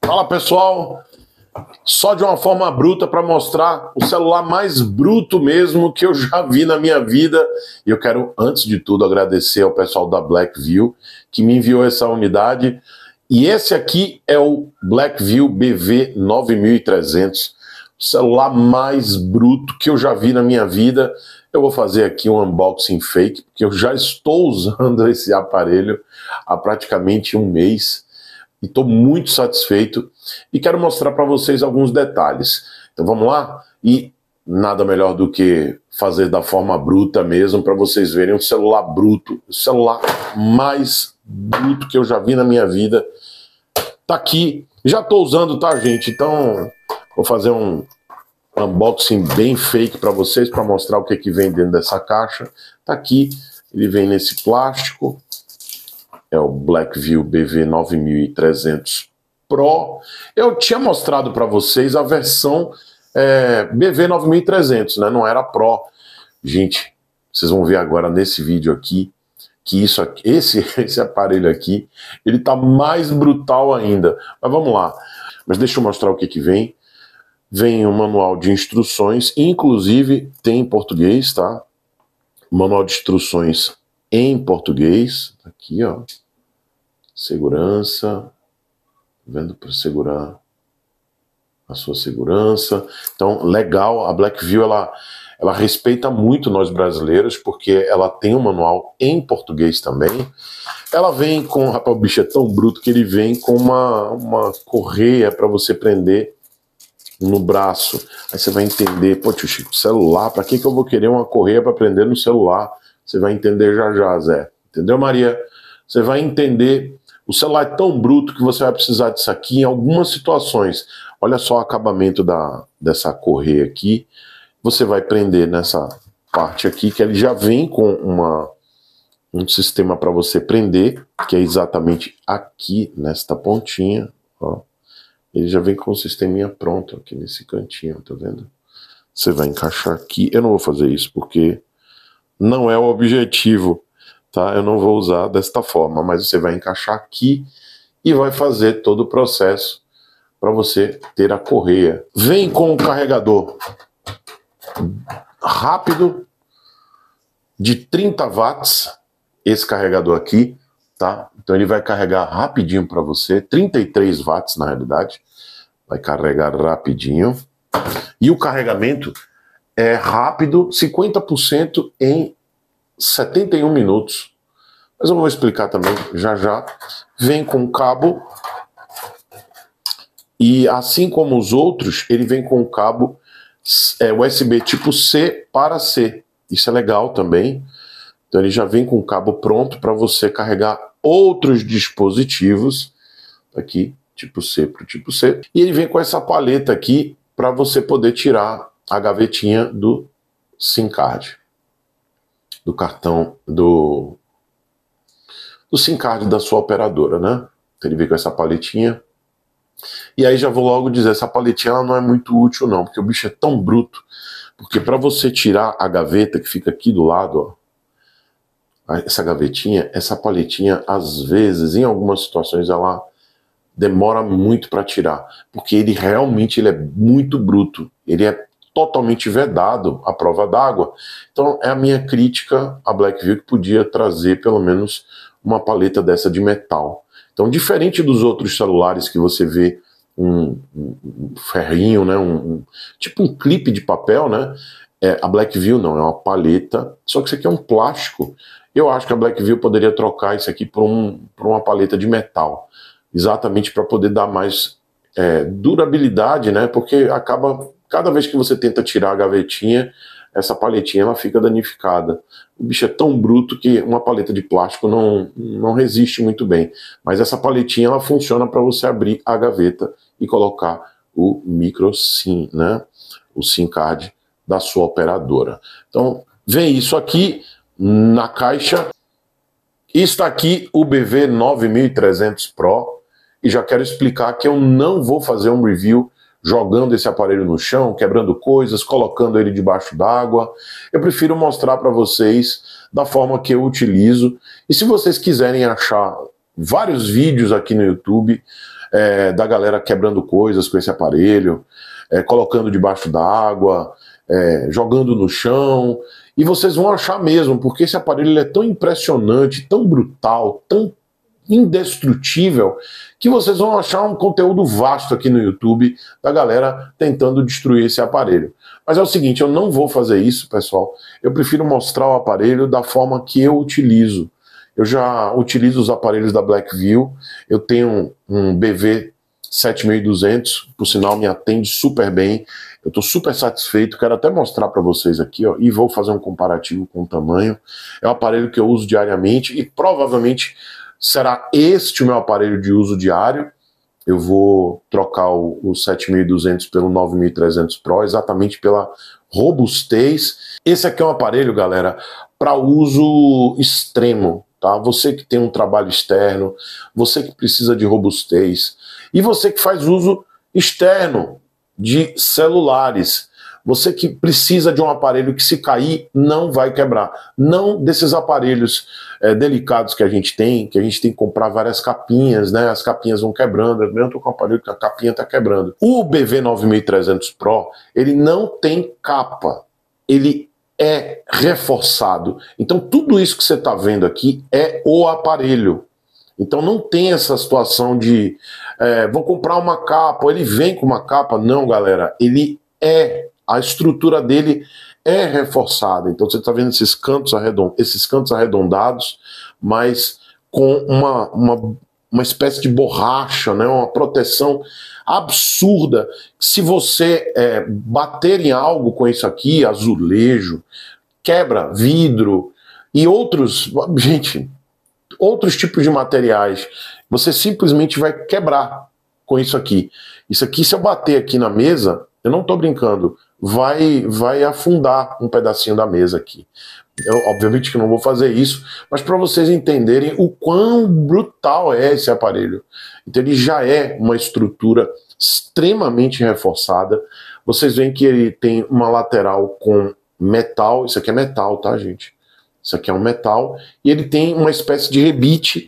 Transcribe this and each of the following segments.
Fala pessoal, só de uma forma bruta para mostrar o celular mais bruto mesmo que eu já vi na minha vida. E eu quero, antes de tudo, agradecer ao pessoal da Blackview que me enviou essa unidade. E esse aqui é o Blackview BV 9300, o celular mais bruto que eu já vi na minha vida. Eu vou fazer aqui um unboxing fake, porque eu já estou usando esse aparelho há praticamente um mês. E estou muito satisfeito e quero mostrar para vocês alguns detalhes. Então vamos lá? E nada melhor do que fazer da forma bruta mesmo, para vocês verem um celular bruto, o celular mais bruto que eu já vi na minha vida. Tá aqui, já estou usando, tá gente? Então vou fazer um unboxing bem fake para vocês, para mostrar o que vem dentro dessa caixa. Tá aqui, ele vem nesse plástico. É o Blackview BV 9300 Pro. Eu tinha mostrado para vocês a versão BV 9300, né? Não era Pro. Gente, vocês vão ver agora nesse vídeo aqui que isso aqui, esse aparelho aqui, ele tá mais brutal ainda. Mas vamos lá. Mas deixa eu mostrar o que vem. Vem um manual de instruções, inclusive tem em português, tá? Manual de instruções em português. Aqui, ó. Segurança. Vendo para segurar a sua segurança. Então, legal. A Blackview, ela respeita muito nós brasileiros, porque ela tem um manual em português também. Ela vem com... Rapaz, o bicho é tão bruto que ele vem com uma correia para você prender no braço. Aí você vai entender, pô, tio Chico, celular, para que eu vou querer uma correia para prender no celular? Você vai entender já já, Zé. Entendeu, Maria? Você vai entender. O celular é tão bruto que você vai precisar disso aqui em algumas situações. Olha só o acabamento dessa correia aqui. Você vai prender nessa parte aqui, que ele já vem com um sistema para você prender, que é exatamente aqui, nesta pontinha, ó. Ele já vem com o sisteminha pronto aqui nesse cantinho, tá vendo? Você vai encaixar aqui. Eu não vou fazer isso porque não é o objetivo, tá? Eu não vou usar desta forma, mas você vai encaixar aqui e vai fazer todo o processo para você ter a correia. Vem com um carregador rápido de 30 watts, esse carregador aqui, tá? Então ele vai carregar rapidinho para você, 33 watts na realidade, vai carregar rapidinho. E o carregamento é rápido, 50% em 71 minutos. Mas eu vou explicar também já já. Vem com cabo e assim como os outros, ele vem com cabo USB tipo C para C. Isso é legal também. Então ele já vem com cabo pronto para você carregar outros dispositivos, aqui, tipo C para o tipo C. E ele vem com essa paleta aqui para você poder tirar a gavetinha do SIM card, do cartão, do SIM card da sua operadora, né? Então ele vem com essa paletinha. E aí já vou logo dizer, essa paletinha ela não é muito útil não, porque o bicho é tão bruto, porque para você tirar a gaveta que fica aqui do lado, ó, essa gavetinha, essa paletinha, às vezes, em algumas situações, ela demora muito para tirar, porque ele realmente é muito bruto, ele é totalmente vedado à prova d'água. Então é a minha crítica à Blackview, que podia trazer pelo menos uma paleta dessa de metal. Então, diferente dos outros celulares que você vê um ferrinho, né, tipo um clipe de papel, né? A Blackview não, é uma paleta, só que isso aqui é um plástico. Eu acho que a Blackview poderia trocar isso aqui por uma paleta de metal, exatamente para poder dar mais durabilidade, né? Porque acaba, cada vez que você tenta tirar a gavetinha, essa paletinha ela fica danificada. O bicho é tão bruto que uma paleta de plástico não resiste muito bem. Mas essa paletinha ela funciona para você abrir a gaveta e colocar o micro SIM, né? O SIM card da sua operadora. Então, vem isso aqui na caixa. Está aqui o BV 9300 Pro. E já quero explicar que eu não vou fazer um review jogando esse aparelho no chão, quebrando coisas, colocando ele debaixo d'água. Eu prefiro mostrar para vocês da forma que eu utilizo. E se vocês quiserem achar vários vídeos aqui no YouTube da galera quebrando coisas com esse aparelho, colocando debaixo d'água, jogando no chão, e vocês vão achar mesmo, porque esse aparelho ele é tão impressionante, tão brutal, tão indestrutível, que vocês vão achar um conteúdo vasto aqui no YouTube da galera tentando destruir esse aparelho. Mas é o seguinte, eu não vou fazer isso, pessoal. Eu prefiro mostrar o aparelho da forma que eu utilizo. Eu já utilizo os aparelhos da Blackview, eu tenho um BV 7200, por sinal me atende super bem, eu estou super satisfeito, quero até mostrar para vocês aqui, ó, e vou fazer um comparativo com o tamanho. É um aparelho que eu uso diariamente e provavelmente será este o meu aparelho de uso diário. Eu vou trocar o 7200 pelo 9300 Pro, exatamente pela robustez. Esse aqui é um aparelho, galera, para uso extremo, tá? Você que tem um trabalho externo, você que precisa de robustez, e você que faz uso externo de celulares, você que precisa de um aparelho que se cair não vai quebrar. Não desses aparelhos delicados que a gente tem que comprar várias capinhas, né? As capinhas vão quebrando, eu tô com um aparelho que a capinha tá quebrando. O BV 9300 Pro, ele não tem capa, ele é reforçado. Então tudo isso que você tá vendo aqui é o aparelho. Então não tem essa situação de vou comprar uma capa, ele vem com uma capa. Não, galera, a estrutura dele é reforçada. Então você está vendo esses cantos arredondados, mas com uma espécie de borracha, né, uma proteção absurda. Se você bater em algo com isso aqui, azulejo, quebra vidro e outros, gente, outros tipos de materiais, você simplesmente vai quebrar com isso aqui. Isso aqui, se eu bater aqui na mesa, eu não estou brincando, vai afundar um pedacinho da mesa aqui. Eu, obviamente que não vou fazer isso, mas para vocês entenderem o quão brutal é esse aparelho. Então ele já é uma estrutura extremamente reforçada. Vocês veem que ele tem uma lateral com metal, isso aqui é metal, tá, gente? Isso aqui é um metal, e ele tem uma espécie de rebite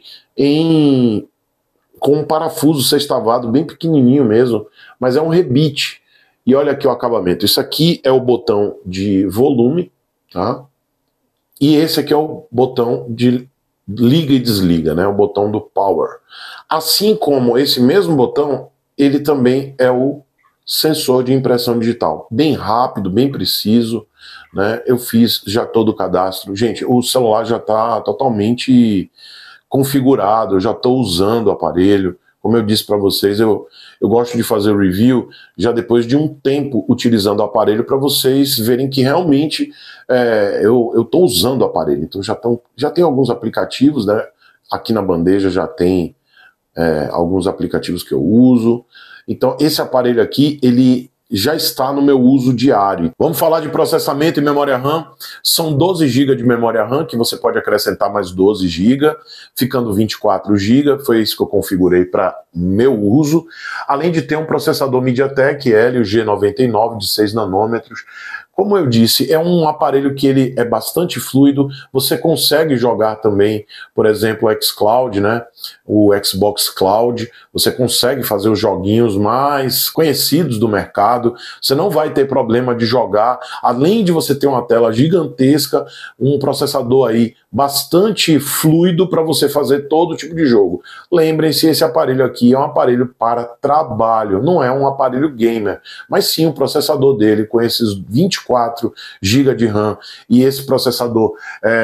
com um parafuso sextavado bem pequenininho mesmo, mas é um rebite. E olha aqui o acabamento. Isso aqui é o botão de volume, tá? E esse aqui é o botão de liga e desliga, né? O botão do power. Assim como esse mesmo botão, ele também é o sensor de impressão digital. Bem rápido, bem preciso, né? Eu fiz já todo o cadastro. Gente, o celular já está totalmente configurado, eu já estou usando o aparelho. Como eu disse para vocês, eu gosto de fazer o review já depois de um tempo utilizando o aparelho para vocês verem que realmente eu estou usando o aparelho. Então já tem alguns aplicativos, né? Aqui na bandeja já tem alguns aplicativos que eu uso. Então esse aparelho aqui, ele já está no meu uso diário. Vamos falar de processamento e memória RAM. São 12 GB de memória RAM, que você pode acrescentar mais 12 GB, ficando 24 GB. Foi isso que eu configurei para meu uso. Além de ter um processador MediaTek Helio G99 de 6 nanômetros. Como eu disse, é um aparelho que ele é bastante fluido, você consegue jogar também, por exemplo, o xCloud, né? O Xbox Cloud, você consegue fazer os joguinhos mais conhecidos do mercado, você não vai ter problema de jogar, além de você ter uma tela gigantesca, um processador aí bastante fluido para você fazer todo tipo de jogo. Lembrem-se, esse aparelho aqui é um aparelho para trabalho, não é um aparelho gamer, mas sim o processador dele com esses 24 GB de RAM e esse processador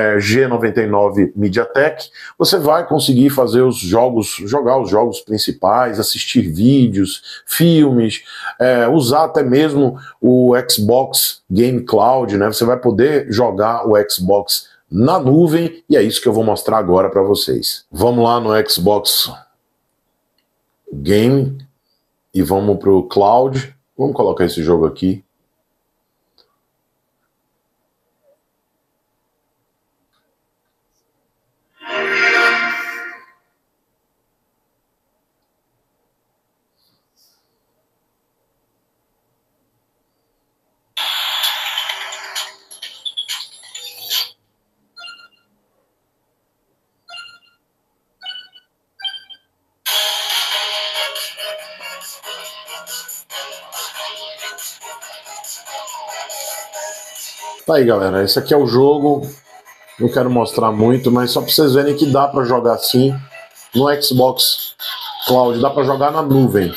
G99 MediaTek, você vai conseguir fazer os jogos, jogar os jogos principais, assistir vídeos, filmes, usar até mesmo o Xbox Game Cloud, né? Você vai poder jogar o Xbox na nuvem, e é isso que eu vou mostrar agora para vocês. Vamos lá no Xbox Game e vamos para o Cloud. Vamos colocar esse jogo aqui. Tá aí, galera, esse aqui é o jogo. Não quero mostrar muito, mas só para vocês verem que dá para jogar assim no Xbox Cloud, dá para jogar na nuvem.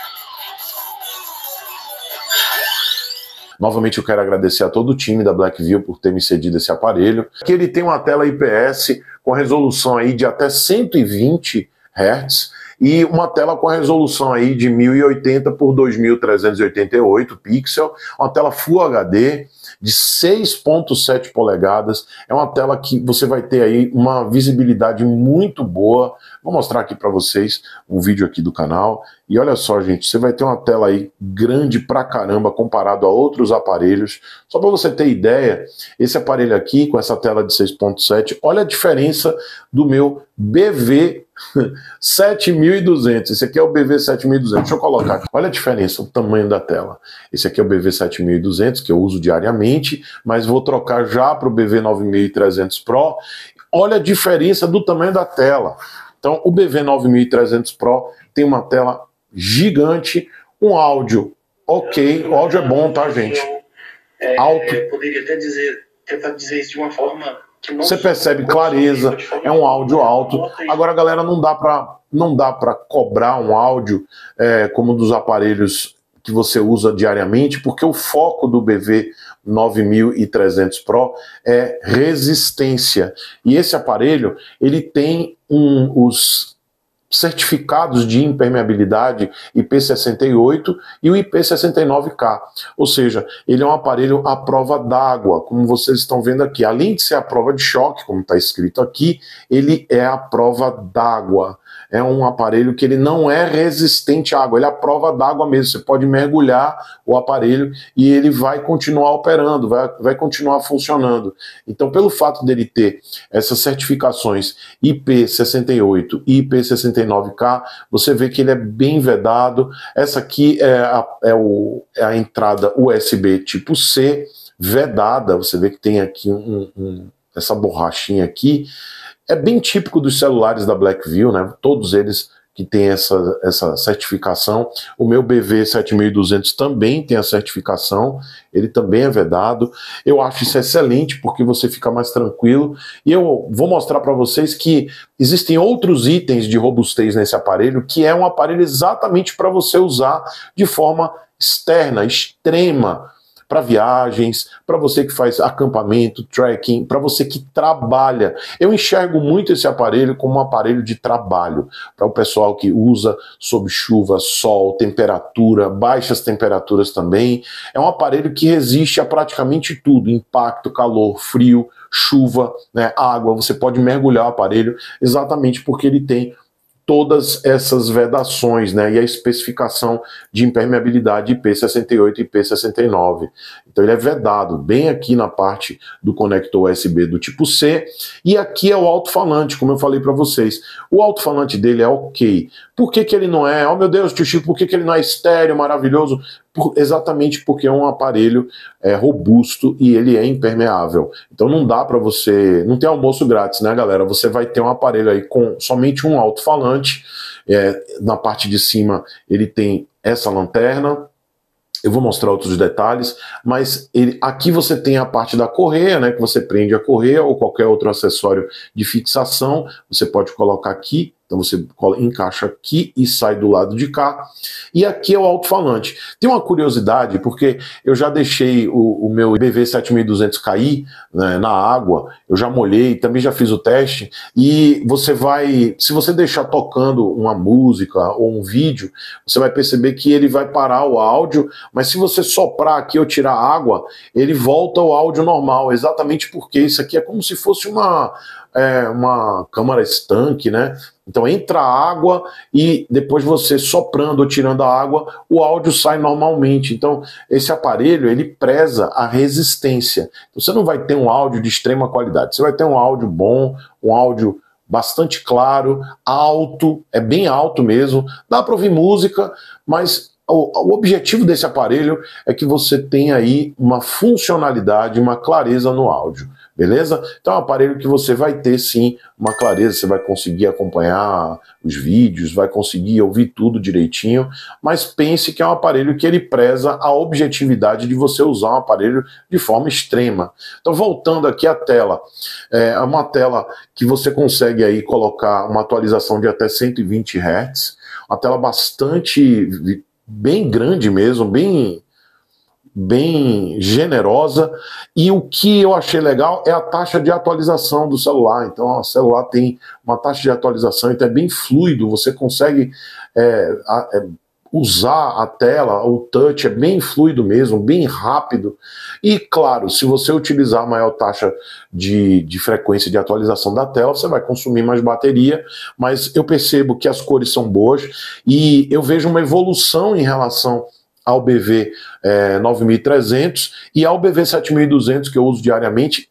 Novamente eu quero agradecer a todo o time da Blackview por ter me cedido esse aparelho. Aqui ele tem uma tela IPS com resolução aí de até 120 Hz e uma tela com resolução aí de 1080 por 2388 pixels, uma tela Full HD de 6.7 polegadas. É uma tela que você vai ter aí uma visibilidade muito boa. Vou mostrar aqui para vocês um vídeo aqui do canal. E olha só, gente, você vai ter uma tela aí grande pra caramba comparado a outros aparelhos. Só para você ter ideia, esse aparelho aqui com essa tela de 6.7, olha a diferença do meu BV 7200. Esse aqui é o BV 7200. Deixa eu colocar aqui. Olha a diferença, o tamanho da tela. Esse aqui é o BV 7200 que eu uso diariamente, mas vou trocar já para o BV 9300 Pro. Olha a diferença do tamanho da tela. Então, o BV 9300 Pro tem uma tela gigante, um áudio ok, o áudio é bom, tá, gente? Alto. Eu poderia até tentar dizer isso de uma forma que não... Você percebe clareza, é um áudio alto. Agora, galera, não dá para cobrar um áudio como dos aparelhos que você usa diariamente, porque o foco do BV 9300 Pro é resistência. E esse aparelho, ele tem os certificados de impermeabilidade IP68 e o IP69K, ou seja, ele é um aparelho à prova d'água, como vocês estão vendo aqui. Além de ser a prova de choque, como está escrito aqui, ele é a prova d'água. É um aparelho que ele não é resistente à água, ele é a prova d'água mesmo. Você pode mergulhar o aparelho e ele vai continuar operando, vai continuar funcionando. Então, pelo fato dele ter essas certificações IP68 e IP69K, você vê que ele é bem vedado. Essa aqui é a entrada USB tipo C, vedada. Você vê que tem aqui essa borrachinha aqui. É bem típico dos celulares da Blackview, né? Todos eles que têm essa certificação. O meu BV 7200 também tem a certificação, ele também é vedado. Eu acho isso excelente porque você fica mais tranquilo. E eu vou mostrar para vocês que existem outros itens de robustez nesse aparelho, que é um aparelho exatamente para você usar de forma externa, extrema, para viagens, para você que faz acampamento, trekking, para você que trabalha. Eu enxergo muito esse aparelho como um aparelho de trabalho, para o pessoal que usa sob chuva, sol, temperatura, baixas temperaturas também. É um aparelho que resiste a praticamente tudo, impacto, calor, frio, chuva, né, água. Você pode mergulhar o aparelho exatamente porque ele tem todas essas vedações, né, e a especificação de impermeabilidade IP68 e IP69. Então ele é vedado bem aqui na parte do conector USB do tipo C, e aqui é o alto-falante, como eu falei para vocês. O alto-falante dele é ok. Por que ele não é? Oh meu Deus, tio Chico, por que ele não é estéreo, maravilhoso? Exatamente porque é um aparelho robusto e ele é impermeável. Então não dá para você... Não tem almoço grátis, né, galera? Você vai ter um aparelho aí com somente um alto-falante. Na parte de cima ele tem essa lanterna. Eu vou mostrar outros detalhes, mas aqui você tem a parte da correia, né, que você prende a correia ou qualquer outro acessório de fixação. Você pode colocar aqui, então você encaixa aqui e sai do lado de cá. E aqui é o alto-falante. Tem uma curiosidade, porque eu já deixei o meu BV 7200 cair, né, na água, eu já molhei, também já fiz o teste, e você vai, se você deixar tocando uma música ou um vídeo, você vai perceber que ele vai parar o áudio, mas se você soprar aqui ou tirar água, ele volta ao áudio normal, exatamente porque isso aqui é como se fosse uma câmara estanque, né? Então entra água e depois você soprando ou tirando a água, o áudio sai normalmente. Então esse aparelho, ele preza a resistência. Então, você não vai ter um áudio de extrema qualidade, você vai ter um áudio bom, um áudio bastante claro, alto, é bem alto mesmo, dá para ouvir música, mas o objetivo desse aparelho é que você tenha aí uma funcionalidade, uma clareza no áudio. beleza? Então é um aparelho que você vai ter sim uma clareza, você vai conseguir acompanhar os vídeos, vai conseguir ouvir tudo direitinho, mas pense que é um aparelho que ele preza a objetividade de você usar um aparelho de forma extrema. Então voltando aqui à tela, é uma tela que você consegue aí colocar uma atualização de até 120 Hz, uma tela bastante, bem grande mesmo, bem generosa, e o que eu achei legal é a taxa de atualização do celular. Então o celular tem uma taxa de atualização, então é bem fluido, você consegue usar a tela, o touch é bem fluido mesmo, bem rápido, e claro, se você utilizar a maior taxa de frequência de atualização da tela, você vai consumir mais bateria, mas eu percebo que as cores são boas, e eu vejo uma evolução em relação ao BV 9300 e ao BV 7200 que eu uso diariamente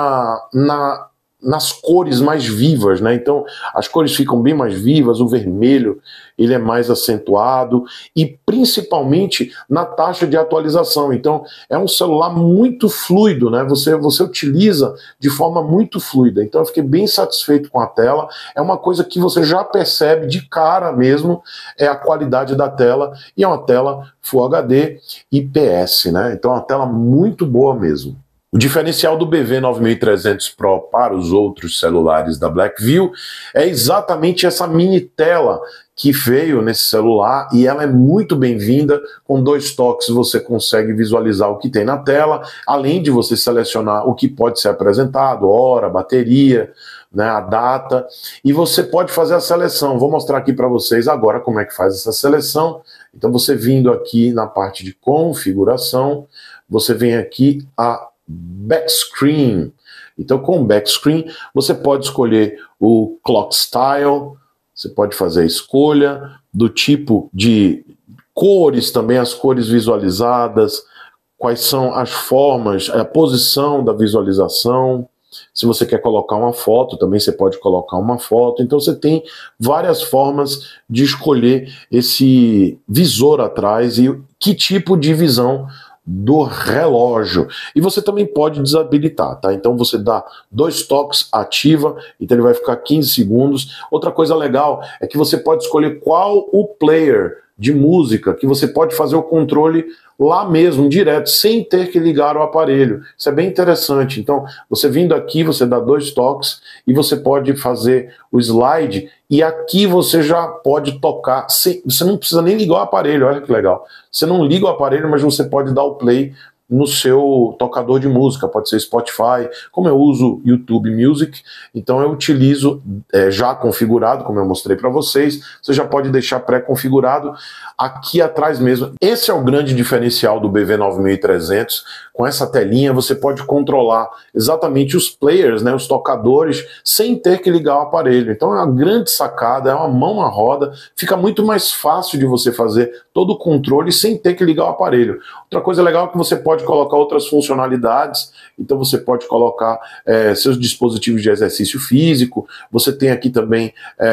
nas cores mais vivas, né? Então as cores ficam bem mais vivas, o vermelho ele é mais acentuado e principalmente na taxa de atualização. Então é um celular muito fluido, né? Você utiliza de forma muito fluida. Então eu fiquei bem satisfeito com a tela. É uma coisa que você já percebe de cara mesmo, é a qualidade da tela, e é uma tela Full HD IPS, né? Então é uma tela muito boa mesmo. O diferencial do BV 9300 Pro para os outros celulares da Blackview é exatamente essa mini tela que veio nesse celular, e ela é muito bem-vinda. Com 2 toques você consegue visualizar o que tem na tela, além de você selecionar o que pode ser apresentado, hora, bateria, né, a data, e você pode fazer a seleção. Vou mostrar aqui para vocês agora como é que faz essa seleção. Então você vindo aqui na parte de configuração, você vem aqui a Backscreen. Então com o Backscreen você pode escolher o Clock Style, você pode fazer a escolha do tipo de cores também, as cores visualizadas, quais são as formas, a posição da visualização. Se você quer colocar uma foto, também você pode colocar uma foto. Então você tem várias formas de escolher esse visor atrás e que tipo de visão do relógio. E você também pode desabilitar, tá? Então você dá 2 toques, ativa, então ele vai ficar 15 segundos. Outra coisa legal é que você pode escolher qual o player de música, que você pode fazer o controle lá mesmo, direto, sem ter que ligar o aparelho. Isso é bem interessante. Então, você vindo aqui, você dá 2 toques e você pode fazer o slide, e aqui você já pode tocar, você não precisa nem ligar o aparelho, olha que legal. Você não liga o aparelho, mas você pode dar o play no seu tocador de música, pode ser Spotify. Como eu uso YouTube Music, então eu utilizo já configurado, como eu mostrei para vocês. Você já pode deixar pré-configurado aqui atrás mesmo. Esse é o grande diferencial do BV 9300. Com essa telinha você pode controlar exatamente os players, né, os tocadores, sem ter que ligar o aparelho. Então é uma grande sacada, é uma mão na roda, fica muito mais fácil de você fazer todo o controle sem ter que ligar o aparelho. Outra coisa legal é que você pode colocar outras funcionalidades. Então você pode colocar seus dispositivos de exercício físico. Você tem aqui também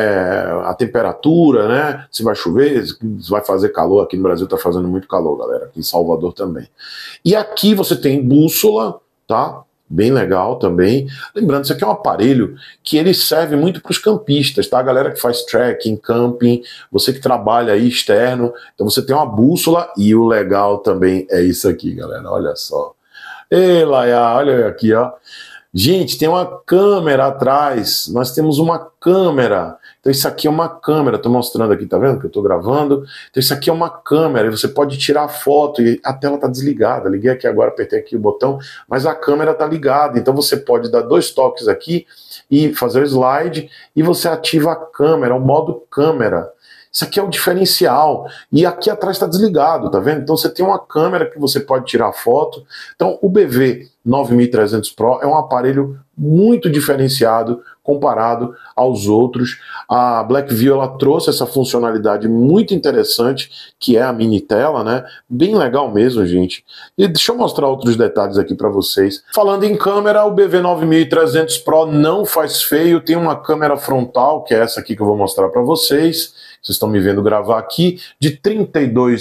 a temperatura, né? Se vai chover, se vai fazer calor. Aqui no Brasil está fazendo muito calor, galera. Aqui em Salvador também. E aqui você tem bússola, tá? Bem legal também. Lembrando, isso aqui é um aparelho que ele serve muito para os campistas, tá? A galera que faz trekking, camping, você que trabalha aí externo. Então você tem uma bússola, e o legal também é isso aqui, galera. Olha só. Ei, Laia, olha aqui, ó. Gente, tem uma câmera atrás. Nós temos uma câmera. Então isso aqui é uma câmera. Estou mostrando aqui, tá vendo que eu estou gravando? Então isso aqui é uma câmera. E você pode tirar foto e a tela está desligada. Liguei aqui agora, apertei aqui o botão, mas a câmera está ligada. Então você pode dar 2 toques aqui e fazer o slide, e você ativa a câmera, o modo câmera. Isso aqui é o diferencial. E aqui atrás está desligado, tá vendo? Então você tem uma câmera que você pode tirar foto. Então o BV 9300 Pro é um aparelho muito diferenciado comparado aos outros. A Blackview ela trouxe essa funcionalidade muito interessante, que é a mini tela, né? Bem legal mesmo, gente. E deixa eu mostrar outros detalhes aqui para vocês. Falando em câmera, o BV 9300 Pro não faz feio, tem uma câmera frontal, que é essa aqui que eu vou mostrar para vocês. Vocês estão me vendo gravar aqui, de 32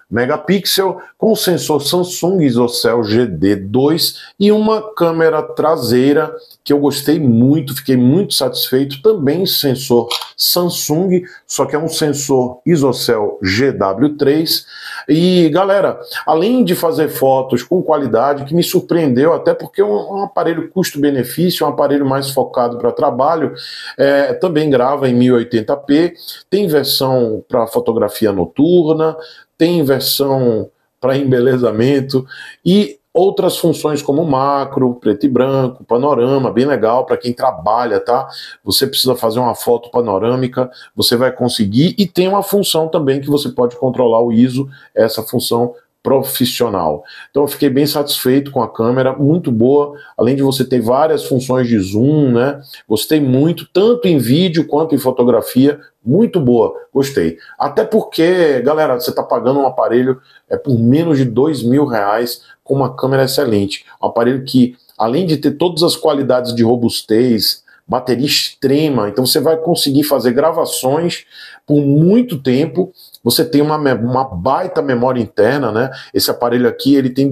megapixels, com sensor Samsung ISOCELL GD2 e uma câmera traseira que eu gostei muito, fiquei muito satisfeito, também sensor Samsung, só que é um sensor ISOCELL GW3. E galera, além de fazer fotos com qualidade, que me surpreendeu, até porque é um aparelho custo-benefício, um aparelho mais focado para trabalho, também grava em 1080p, tem versão para fotografia noturna, tem versão para embelezamento e outras funções como macro, preto e branco, panorama, bem legal para quem trabalha, tá? Você precisa fazer uma foto panorâmica, você vai conseguir, e tem uma função também que você pode controlar o ISO, essa função profissional. Então eu fiquei bem satisfeito com a câmera, muito boa, além de você ter várias funções de zoom, né? Gostei muito, tanto em vídeo quanto em fotografia, muito boa, gostei. Até porque, galera, você está pagando um aparelho por menos de R$2.000 com uma câmera excelente. Um aparelho que, além de ter todas as qualidades de robustez, bateria extrema, então você vai conseguir fazer gravações por muito tempo. Você tem uma baita memória interna, né? Esse aparelho aqui, ele tem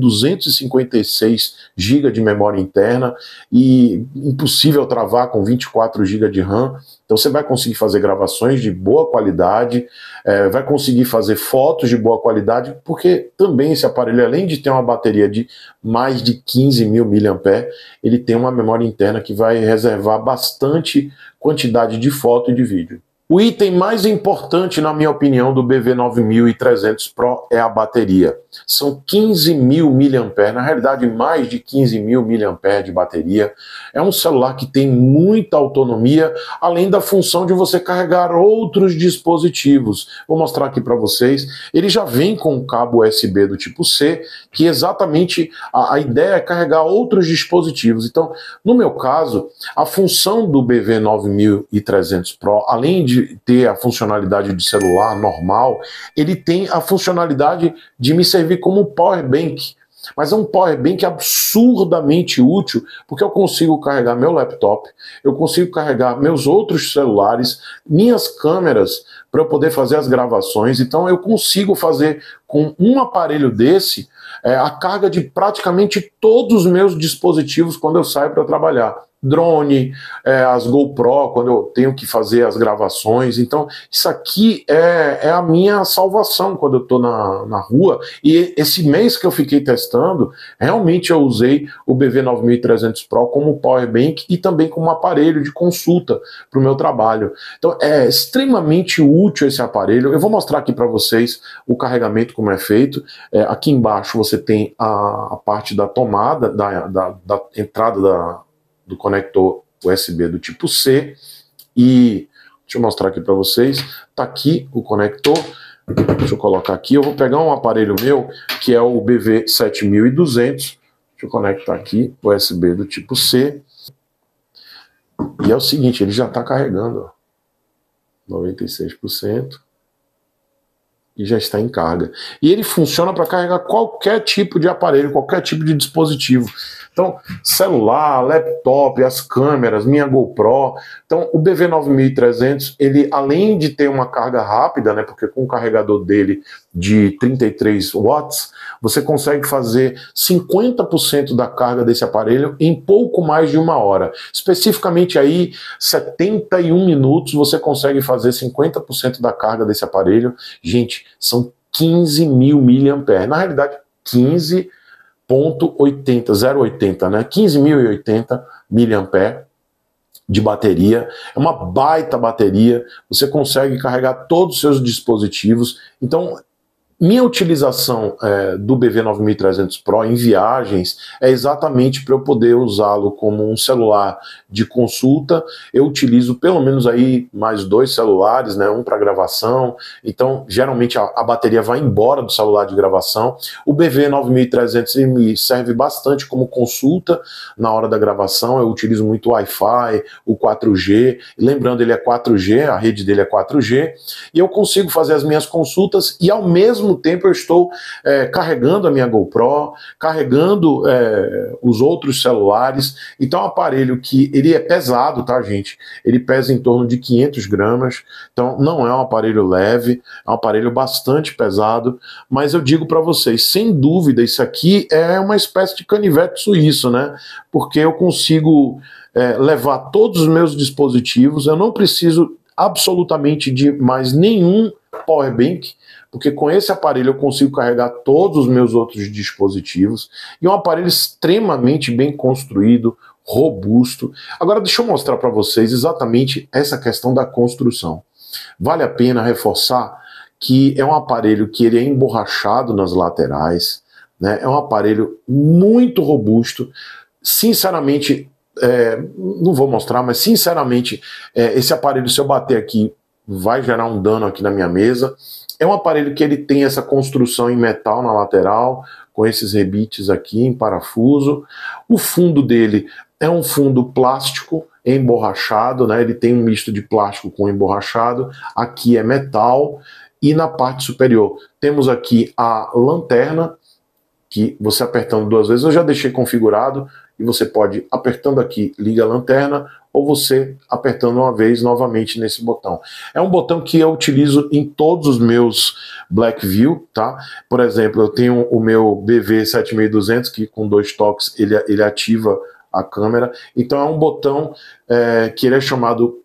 256 GB de memória interna e impossível travar com 24 GB de RAM. Então você vai conseguir fazer gravações de boa qualidade, vai conseguir fazer fotos de boa qualidade, porque também esse aparelho, além de ter uma bateria de mais de 15.000 mAh, ele tem uma memória interna que vai reservar bastante quantidade de foto e de vídeo. O item mais importante, na minha opinião, do BV9300 Pro é a bateria. São 15.000 mAh, na realidade mais de 15.000 mAh de bateria. É um celular que tem muita autonomia, além da função de você carregar outros dispositivos. Vou mostrar aqui para vocês. Ele já vem com um cabo USB do tipo C, que exatamente a ideia é carregar outros dispositivos. Então, no meu caso, a função do BV9300 Pro, além de ter a funcionalidade de celular normal, ele tem a funcionalidade de me servir como um power bank. Mas é um power bank absurdamente útil, porque eu consigo carregar meu laptop, eu consigo carregar meus outros celulares, minhas câmeras, para eu poder fazer as gravações. Então eu consigo fazer com um aparelho desse a carga de praticamente todos os meus dispositivos quando eu saio para trabalhar. Drone, as GoPro, quando eu tenho que fazer as gravações. Então isso aqui é a minha salvação quando eu estou na rua. E esse mês que eu fiquei testando, realmente eu usei o BV9300 Pro como power bank e também como aparelho de consulta para o meu trabalho. Então é extremamente útil esse aparelho. Eu vou mostrar aqui para vocês o carregamento, como é feito. Aqui embaixo você tem a parte da tomada, da entrada do conector USB do tipo C, e deixa eu mostrar aqui para vocês, tá aqui o conector. Deixa eu colocar aqui, eu vou pegar um aparelho meu, que é o BV7200, deixa eu conectar aqui, USB do tipo C, e é o seguinte, ele já está carregando, ó, 96%, e já está em carga. E ele funciona para carregar qualquer tipo de aparelho, qualquer tipo de dispositivo. Então, celular, laptop, as câmeras, minha GoPro. Então, o BV9300, ele além de ter uma carga rápida, né, porque com o carregador dele de 33 watts, você consegue fazer 50% da carga desse aparelho em pouco mais de 1 hora. Especificamente aí, 71 minutos, você consegue fazer 50% da carga desse aparelho. Gente, são 15.000 mAh. Na realidade, 0,80, né? 15.080 mAh de bateria. É uma baita bateria. Você consegue carregar todos os seus dispositivos. Então, minha utilização do BV9300 Pro em viagens é exatamente para eu poder usá-lo como um celular de consulta. Eu utilizo pelo menos aí mais 2 celulares, né, um para gravação. Então, geralmente a bateria vai embora do celular de gravação. O BV9300 me serve bastante como consulta na hora da gravação. Eu utilizo muito o Wi-Fi, o 4G. Lembrando, ele é 4G, a rede dele é 4G. E eu consigo fazer as minhas consultas e ao mesmo mesmo tempo eu estou carregando a minha GoPro, carregando os outros celulares. Então é um aparelho que ele é pesado, tá, gente? Ele pesa em torno de 500 gramas, então não é um aparelho leve, é um aparelho bastante pesado, mas eu digo para vocês, sem dúvida, isso aqui é uma espécie de canivete suíço, né? Porque eu consigo levar todos os meus dispositivos, eu não preciso absolutamente de mais nenhum powerbank, porque com esse aparelho eu consigo carregar todos os meus outros dispositivos, e é um aparelho extremamente bem construído, robusto. Agora deixa eu mostrar para vocês exatamente essa questão da construção. Vale a pena reforçar que é um aparelho que ele é emborrachado nas laterais, né? É um aparelho muito robusto. Sinceramente, não vou mostrar, mas sinceramente, esse aparelho, se eu bater aqui, vai gerar um dano aqui na minha mesa. É um aparelho que ele tem essa construção em metal na lateral, com esses rebites aqui em parafuso. O fundo dele é um fundo plástico emborrachado, né? Ele tem um misto de plástico com emborrachado. Aqui é metal. E na parte superior temos aqui a lanterna, que você apertando 2 vezes, eu já deixei configurado, e você pode, apertando aqui, liga a lanterna, ou você apertando uma vez novamente nesse botão. É um botão que eu utilizo em todos os meus Blackview, tá? Por exemplo, eu tenho o meu BV7200, que com 2 toques ele ativa a câmera. Então é um botão que ele é chamado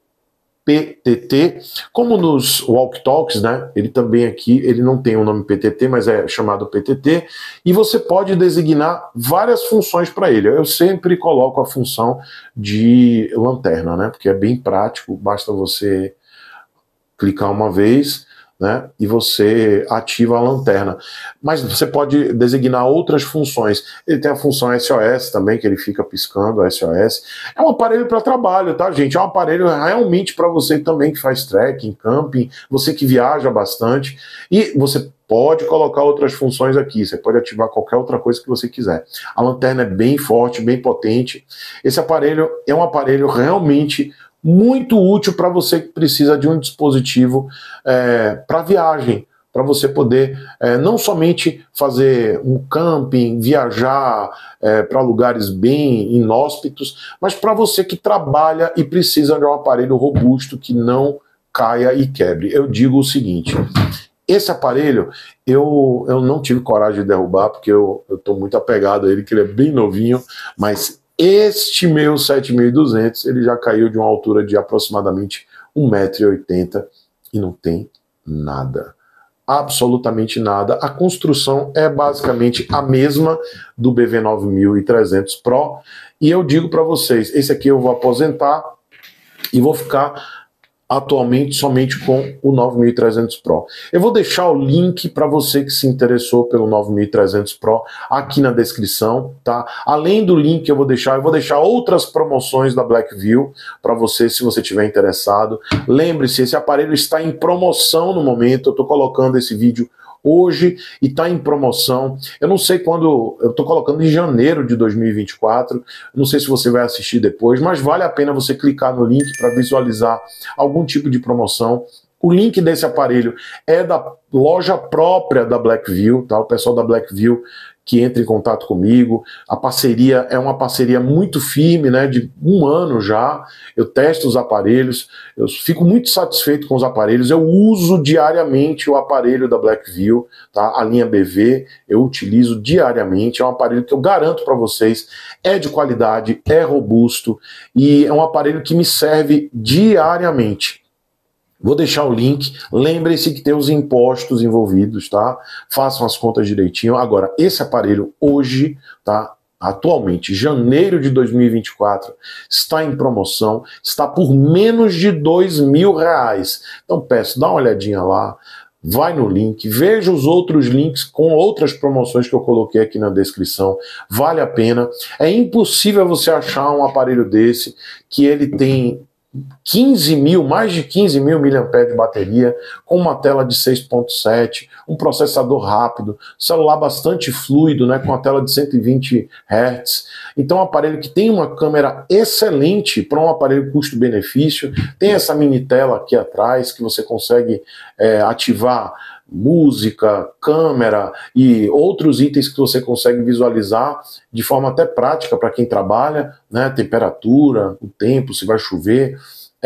PTT, como nos Walk Talks, né? Ele também aqui, ele não tem o nome PTT, mas é chamado PTT, e você pode designar várias funções para ele. Eu sempre coloco a função de lanterna, né? Porque é bem prático, basta você clicar uma vez, né, e você ativa a lanterna. Mas você pode designar outras funções. Ele tem a função SOS também, que ele fica piscando, a SOS. É um aparelho para trabalho, tá, gente? É um aparelho realmente para você também que faz trekking, camping, você que viaja bastante. E você pode colocar outras funções aqui, você pode ativar qualquer outra coisa que você quiser. A lanterna é bem forte, bem potente. Esse aparelho é um aparelho realmente muito útil para você que precisa de um dispositivo para viagem, para você poder não somente fazer um camping, viajar para lugares bem inóspitos, mas para você que trabalha e precisa de um aparelho robusto que não caia e quebre. Eu digo o seguinte: esse aparelho eu não tive coragem de derrubar, porque eu estou muito apegado a ele, que ele é bem novinho, mas este meu 7200, ele já caiu de uma altura de aproximadamente 1,80 m e não tem nada. Absolutamente nada. A construção é basicamente a mesma do BV9300 Pro. E eu digo para vocês, esse aqui eu vou aposentar e vou ficar atualmente somente com o 9300 Pro. Eu vou deixar o link para você que se interessou pelo 9300 Pro aqui na descrição, tá? Além do link eu vou deixar outras promoções da Blackview para você, se você tiver interessado. Lembre-se, esse aparelho está em promoção no momento, eu estou colocando esse vídeo hoje e está em promoção. Eu não sei quando, eu estou colocando em janeiro de 2024, não sei se você vai assistir depois, mas vale a pena você clicar no link para visualizar algum tipo de promoção. O link desse aparelho é da loja própria da Blackview, tá? O pessoal da Blackview que entra em contato comigo. A parceria é uma parceria muito firme, né, de 1 ano já. Eu testo os aparelhos, eu fico muito satisfeito com os aparelhos. Eu uso diariamente o aparelho da Blackview, tá? A linha BV eu utilizo diariamente. É um aparelho que eu garanto para vocês, é de qualidade, é robusto e é um aparelho que me serve diariamente. Vou deixar o link, lembre-se que tem os impostos envolvidos, tá? Façam as contas direitinho. Agora, esse aparelho hoje, tá? Atualmente, janeiro de 2024, está em promoção, está por menos de R$2.000. Então peço, dá uma olhadinha lá, vai no link, veja os outros links com outras promoções que eu coloquei aqui na descrição, vale a pena. É impossível você achar um aparelho desse que ele tem 15 mil, mais de 15 mil mAh de bateria, com uma tela de 6.7, um processador rápido, celular bastante fluido, né, com a tela de 120 Hz. Então é um aparelho que tem uma câmera excelente para um aparelho custo-benefício, tem essa mini tela aqui atrás que você consegue ativar música, câmera e outros itens que você consegue visualizar de forma até prática para quem trabalha, né? Temperatura, o tempo, se vai chover.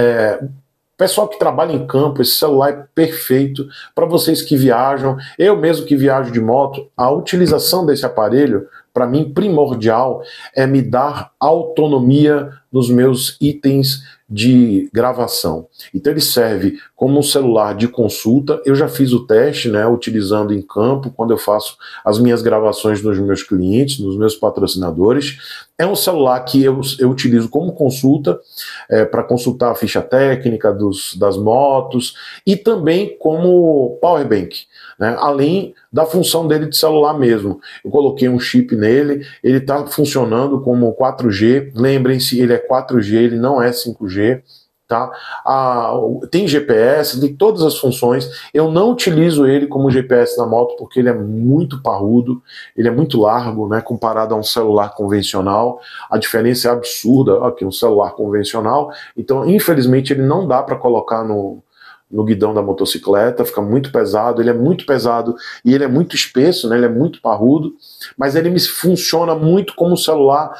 Pessoal que trabalha em campo, esse celular é perfeito para vocês que viajam. Eu mesmo que viajo de moto, a utilização desse aparelho, para mim, primordial é me dar autonomia nos meus itens de gravação. Então ele serve como um celular de consulta. Eu já fiz o teste, né, utilizando em campo, quando eu faço as minhas gravações nos meus clientes, nos meus patrocinadores. É um celular que eu utilizo como consulta, para consultar a ficha técnica das motos, e também como powerbank, né, além da função dele de celular mesmo. Eu coloquei um chip nele, ele está funcionando como 4G, lembrem-se, ele é 4G, ele não é 5G, tá? Tem GPS, tem todas as funções. Eu não utilizo ele como GPS na moto porque ele é muito parrudo, ele é muito largo, né, comparado a um celular convencional. A diferença é absurda aqui, um celular convencional. Então, infelizmente, ele não dá para colocar no guidão da motocicleta, fica muito pesado. Ele é muito pesado e ele é muito espesso, né, ele é muito parrudo, mas ele me funciona muito como celular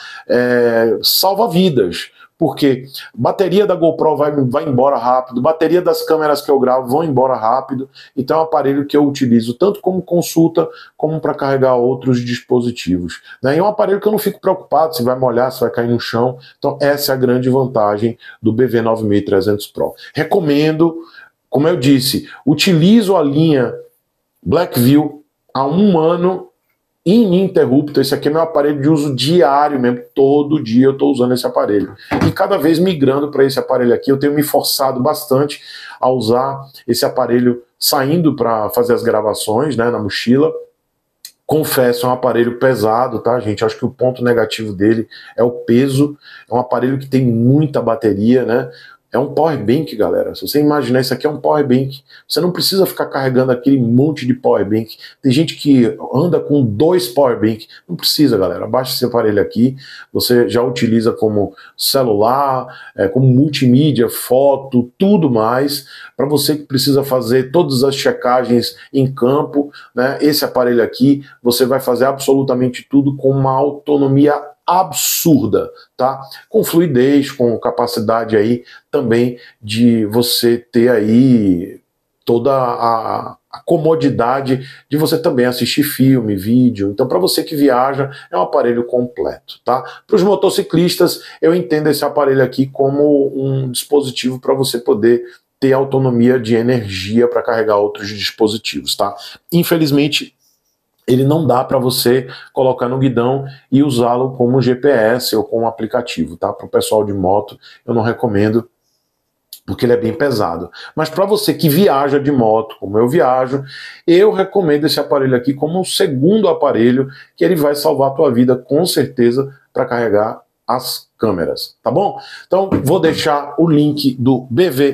salva-vidas, porque bateria da GoPro vai embora rápido, bateria das câmeras que eu gravo vão embora rápido, então é um aparelho que eu utilizo tanto como consulta, como para carregar outros dispositivos, né? E é um aparelho que eu não fico preocupado se vai molhar, se vai cair no chão. Então essa é a grande vantagem do BV9300 Pro. Recomendo. Como eu disse, utilizo a linha Blackview há 1 ano ininterrupto. Esse aqui é meu aparelho de uso diário mesmo, todo dia eu estou usando esse aparelho. E cada vez migrando para esse aparelho aqui, eu tenho me forçado bastante a usar esse aparelho saindo para fazer as gravações, né, na mochila. Confesso, é um aparelho pesado, tá, gente? Acho que o ponto negativo dele é o peso. É um aparelho que tem muita bateria, né? É um power bank, galera. Se você imaginar, isso aqui é um power bank. Você não precisa ficar carregando aquele monte de power bank. Tem gente que anda com 2 power bank. Não precisa, galera. Baixa esse aparelho aqui. Você já utiliza como celular, como multimídia, foto, tudo mais. Para você que precisa fazer todas as checagens em campo, né? Esse aparelho aqui, você vai fazer absolutamente tudo com uma autonomia absurda, tá? Com fluidez, com capacidade aí também de você ter aí toda a comodidade de você também assistir filme, vídeo. Então, para você que viaja, é um aparelho completo, tá? Para os motociclistas, eu entendo esse aparelho aqui como um dispositivo para você poder ter autonomia de energia para carregar outros dispositivos, tá? Infelizmente, ele não dá para você colocar no guidão e usá-lo como GPS ou como aplicativo, tá? Para o pessoal de moto, eu não recomendo, porque ele é bem pesado. Mas para você que viaja de moto, como eu viajo, eu recomendo esse aparelho aqui como um segundo aparelho, que ele vai salvar a tua vida, com certeza, para carregar as câmeras, tá bom? Então, vou deixar o link do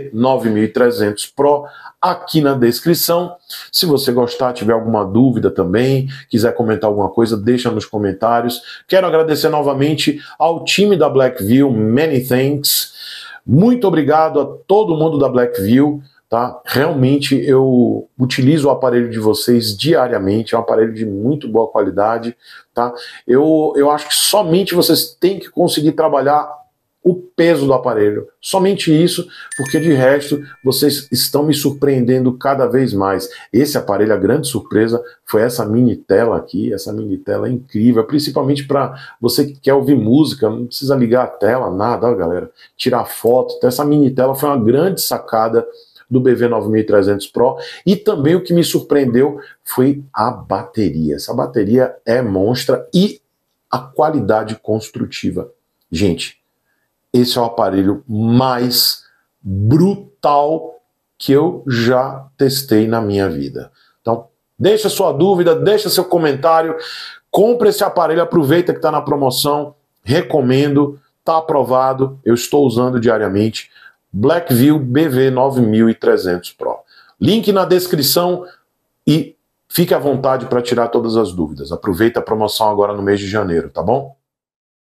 BV9300 Pro aqui na descrição. Se você gostar, tiver alguma dúvida também, quiser comentar alguma coisa, deixa nos comentários. Quero agradecer novamente ao time da Blackview, many thanks. Muito obrigado a todo mundo da Blackview, tá? Realmente eu utilizo o aparelho de vocês diariamente, é um aparelho de muito boa qualidade, tá? Eu acho que somente vocês têm que conseguir trabalhar o peso do aparelho, somente isso, porque de resto vocês estão me surpreendendo cada vez mais. Esse aparelho, a grande surpresa foi essa mini tela aqui, essa mini tela é incrível, principalmente para você que quer ouvir música, não precisa ligar a tela, nada, ó, galera, tirar foto. Então essa mini tela foi uma grande sacada do BV9300 Pro, e também o que me surpreendeu foi a bateria. Essa bateria é monstra e a qualidade construtiva. Gente, esse é o aparelho mais brutal que eu já testei na minha vida. Então, deixa sua dúvida, deixa seu comentário, compre esse aparelho, aproveita que está na promoção, recomendo, está aprovado, eu estou usando diariamente. Blackview BV9300 Pro. Link na descrição e fique à vontade para tirar todas as dúvidas. Aproveita a promoção agora no mês de janeiro, tá bom?